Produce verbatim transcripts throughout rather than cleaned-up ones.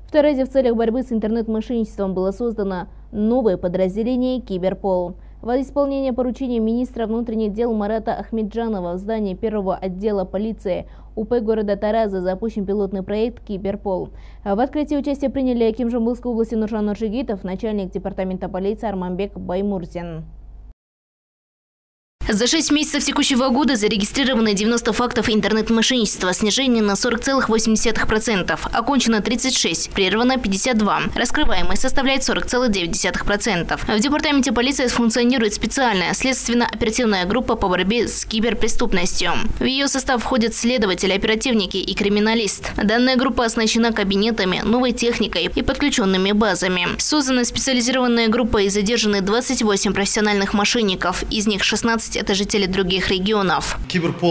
В Таразе в целях борьбы с интернет-мошенничеством было создано новое подразделение «Киберпол». Во исполнение поручения министра внутренних дел Марата Ахмеджанова в здании первого отдела полиции УП города Тараза запущен пилотный проект «Киберпол». В открытии участие приняли Аким Жамбылской области Нуржан Нуржигитов, начальник департамента полиции Арманбек Баймурзин. За шесть месяцев текущего года зарегистрировано девяносто фактов интернет-мошенничества, снижение на сорок целых восемь десятых процента. Окончено тридцать шесть, прервано пятьдесят два. Раскрываемость составляет сорок целых девять десятых процента. В департаменте полиции функционирует специальная следственно-оперативная группа по борьбе с киберпреступностью. В ее состав входят следователи, оперативники и криминалист. Данная группа оснащена кабинетами, новой техникой и подключенными базами. Создана специализированная группа и задержаны двадцать восемь профессиональных мошенников, из них шестнадцать это жители других регионов.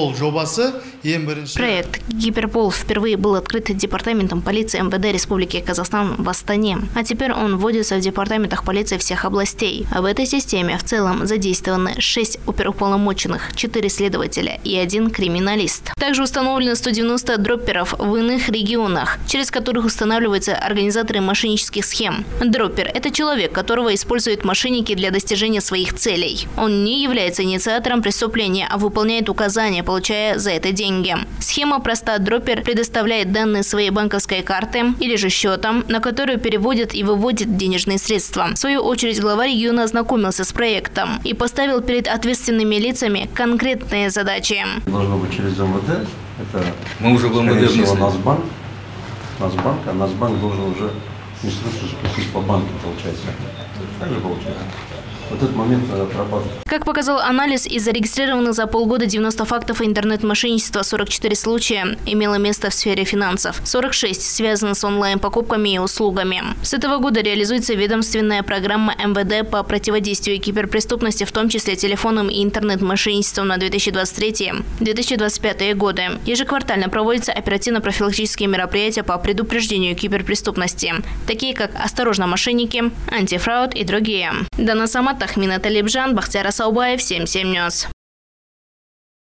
Проект «Киберпол» впервые был открыт департаментом полиции эм вэ дэ Республики Казахстан в Астане, а теперь он вводится в департаментах полиции всех областей. В этой системе в целом задействованы шесть оперуполномоченных, четыре следователя и один криминалист. Также установлено сто девяносто дропперов в иных регионах, через которых устанавливаются организаторы мошеннических схем. Дроппер – это человек, которого используют мошенники для достижения своих целей. Он не является инициатором преступления, а выполняет указания, получая за это деньги. Схема проста. Дроппер предоставляет данные своей банковской карты или же счета, на которую переводит и выводит денежные средства. В свою очередь, глава региона ознакомился с проектом и поставил перед ответственными лицами конкретные задачи. Должно быть через эм вэ дэ. Это мы уже в эм вэ дэ внесли. Нацбанк. Нацбанк, а Нацбанк должен уже инструкцию спустить по банку, получается. Так же получается. Вот этот момент отрабатывать. Как показал анализ, из зарегистрированных за полгода девяноста фактов интернет-мошенничества сорок четыре случая имело место в сфере финансов. сорок шесть связаны с онлайн-покупками и услугами. С этого года реализуется ведомственная программа эм вэ дэ по противодействию киберпреступности, в том числе телефонным и интернет-мошенничеством на две тысячи двадцать третий — две тысячи двадцать пятый годы. Ежеквартально проводятся оперативно-профилактические мероприятия по предупреждению киберпреступности, такие как «Осторожно, мошенники», «Антифрауд» и другие. Дана Самат, Тахмина Талибжан, Бахтияр Асаубаев, семь семь Ньюс.